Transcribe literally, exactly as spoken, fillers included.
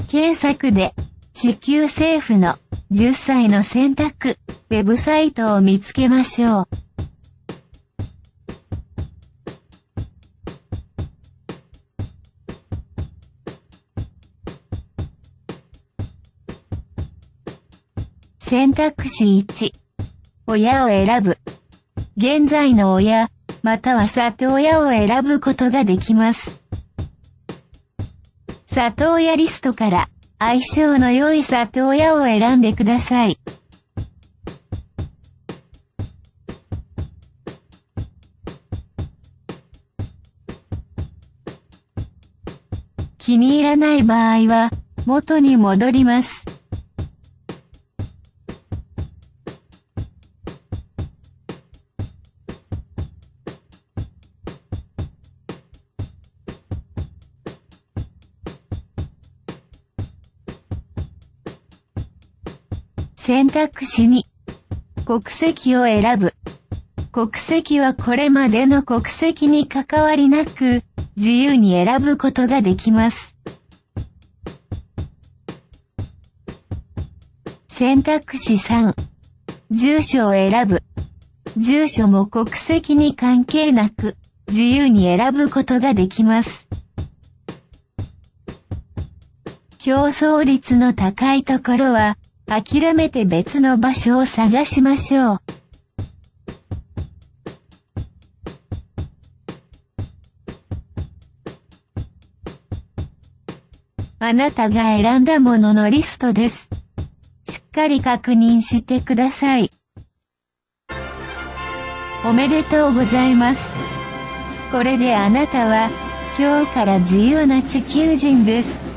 検索で、地球政府のじゅっさいの選択、ウェブサイトを見つけましょう。選択肢いち。親を選ぶ。現在の親、または里親を選ぶことができます。里親リストから相性の良い里親を選んでください。気に入らない場合は元に戻ります。選択肢に、国籍を選ぶ。国籍はこれまでの国籍に関わりなく、自由に選ぶことができます。選択肢さん。住所を選ぶ。住所も国籍に関係なく、自由に選ぶことができます。競争率の高いところは、諦めて別の場所を探しましょう。あなたが選んだもののリストです。しっかり確認してください。おめでとうございます。これであなたは、今日から自由な地球人です。